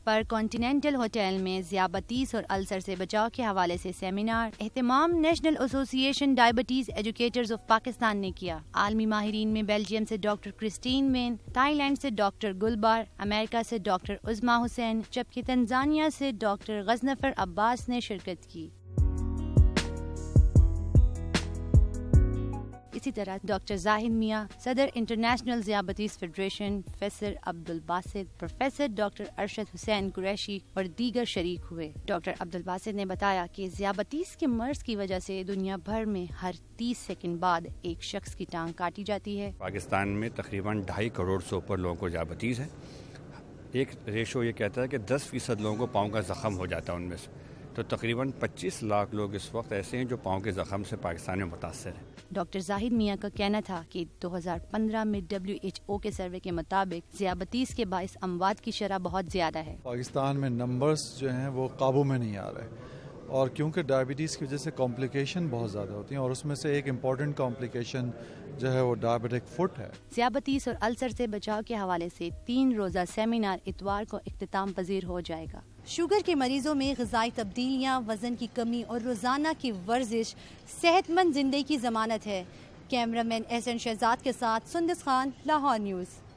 پر continental hotel میں ذیابیطس اور السر سے بچاؤ کے حوالے سے سیمینار اہتمام نیشنل ایسوسی ایشن ڈائبٹیز ایجوکیٹرز آف پاکستان نے کیا۔ عالمی ماہرین میں بیلجیم سے doctor Christine Van, Thailand سے ڈاکٹر گلبار، امریکہ سے ڈاکٹر عظما حسین جبکہ تنزانیہ سے ڈاکٹر غضنفر عباس نے شرکت کی۔ اسی طرح ڈاکٹر زاہد میاں، صدر انٹرنیشنل ذیابیطس federation, professor Abdul Basit, professor doctor Arshad Hussain Qureshi اور دیگر شریک ہوئے۔ ڈاکٹر عبدالباسط نے بتایا کہ ذیابیطس کے مرض کی وجہ سے دنیا بھر میں ہر 30 سیکنڈ بعد ایک شخص کی ٹانگ کاٹی جاتی ہے۔ پاکستان میں تقریباً 2.5 کروڑ سے اوپر لوگوں کو ذیابیطس ہے۔ ایک ریشو یہ کہتا ہے کہ 10% لوگوں کو پاؤں کا زخم ہو جاتا ہے ان میں سے، تو تقریباً 25 لاکھ لوگ اس وقت ایسے ہیں جو پاؤں کے زخم سے پاکستان میں متاثر ہیں۔ ڈاکٹر زاہد میاں کا کہنا تھا کہ 2015 میں WHO کے سروے کے مطابق ذیابیطس کے باعث اموات کی شرح بہت زیادہ ہے۔ پاکستان میں نمبرز جو ہیں وہ قابو میں نہیں آ رہے، اور کیونکہ ڈائبٹیز کی وجہ سے کمپلیکیشن بہت زیادہ ہوتی ہیں، اور اس میں سے ایک امپورٹنٹ کمپلیکیشن جو ہے وہ ڈائبٹک فٹ ہے۔ ذیابیطس اور السر سے بچاؤ کے حوالے سے 3 روزہ سیمینار اتوار کو اختتام پذیر ہو جائے گا۔ شوگر کے مریضوں میں غذائی تبدیلیاں، وزن کی کمی اور روزانہ کی ورزش صحت مند زندگی کی ضمانت ہے۔ کیمرہ مین احسن شہزاد کے ساتھ سندس خان، لاہور نیوز۔